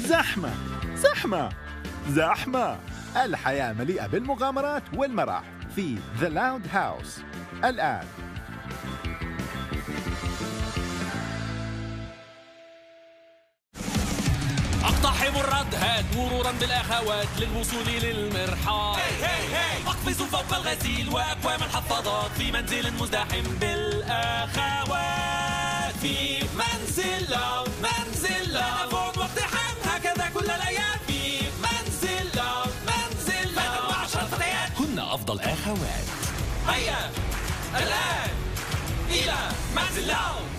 زحمة زحمة زحمة. الحياة مليئة بالمغامرات والمرح في The Loud House الآن. اقتحم الردهات مرورا بالاخوات للوصول للمرحاض. اقفز فوق الغسيل واكوام الحفاضات في منزل مزدحم بالاخوات. في منزل لاود، منزل لاود، فوق واقتحام هكذا كل الايام. في منزل لاود، منزل لاود، 10 فتيات هن افضل اخوات. هيا الان الى منزل لاود.